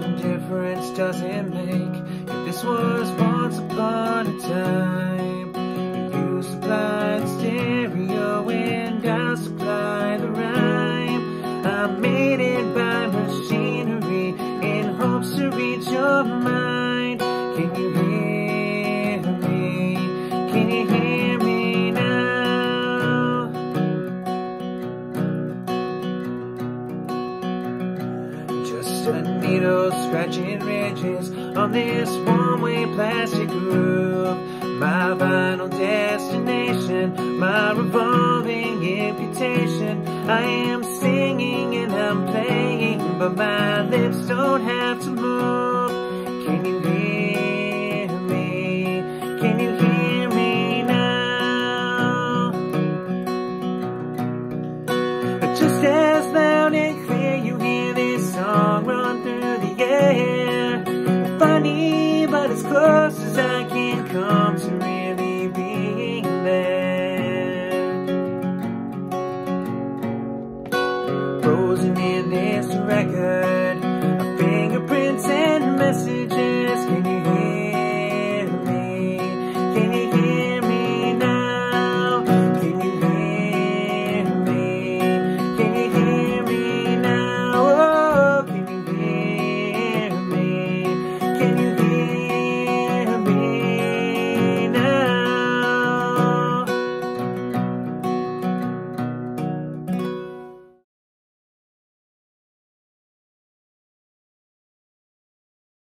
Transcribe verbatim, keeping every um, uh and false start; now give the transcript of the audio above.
What difference does it make if this was once upon a time? You supply the stereo and I supply the rhyme. I made it by machinery in hopes to reach your mind. Can you hear me? Can you hear me now? Just a needle scratching ridges on this one-way plastic groove. My final destination, my revolving imputation. I am singing and I'm playing, but my lips don't have to move. Can you hear me? Can you hear me now? Just as loud and clear, you hear this song run through the air. Funny, but as close as I can come to really being there. Frozen in this record,